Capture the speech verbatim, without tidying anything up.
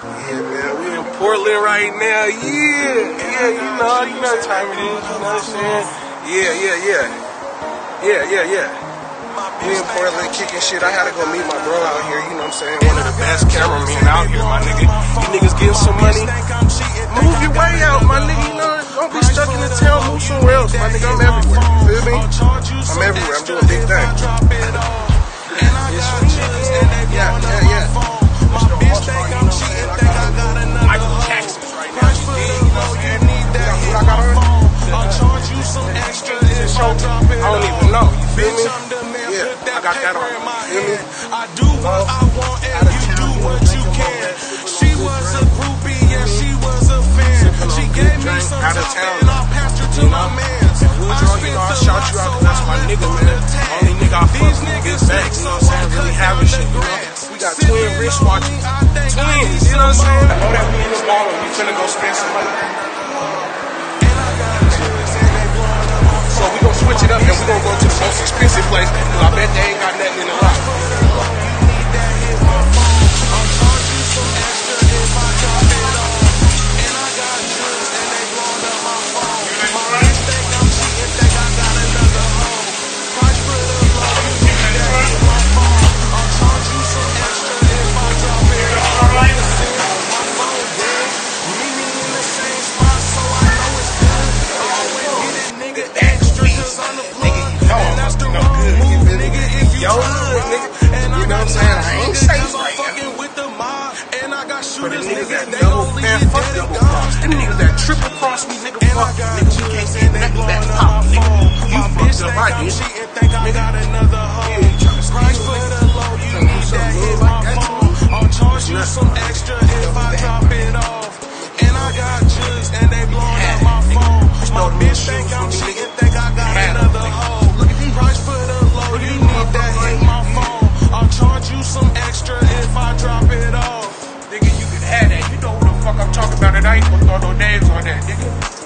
Yeah, man, we in Portland right now. Yeah, yeah, you know, you know what time it is. You know what I'm saying? Yeah, yeah, yeah, yeah, yeah, yeah. We in Portland kicking shit. I had to go meet my bro out here. You know what I'm saying? One of the best cameramen out here, my nigga. You niggas getting some money. Move your way out, my nigga. You know, don't be stuck in the town. Move somewhere else, my nigga. I'm everywhere. You feel me? I'm everywhere. I'm doing big things. Yeah, yeah, yeah. Michael Jackson's right now. What I got on? I don't even know. You feel me? Yeah, I got that on. You feel me? I do what I want and you do what you can. She was a groupie and she was a fan. She gave me some out of town and I passed her to my man. Woodrow, you know, I shout you out because that's my nigga, man. Only nigga I fuck with big bags, you know what I'm saying? Really having shit, you know? We got twin wristwatches. Twins, you know what I'm saying? I know that we in this ball and we finna go spend some money. So we gonna switch it up and we gonna go to the most expensive place because I bet they ain't got nothing in the lot. Yo, nigga, you know what I'm saying? I ain't safe right now. But the niggas that double, man, fuck double cross. Them niggas that triple cross me, nigga, fuck you, nigga. You can't get nothing back pop, nigga. You fucked up, I did. Nigga, yeah, you tryna steal, nigga. You need some love like that to me. I'll charge you some extra if I drop it off. And I got jugs and they blowing up my phone. My bitch think I'm cheating, think I got another hoe. Price for the low, you need that hit my phone. I'll charge you some extra if I drop it off. Nigga, you can have that. You know who the fuck I'm talking about, and I ain't gonna throw no names on that, nigga.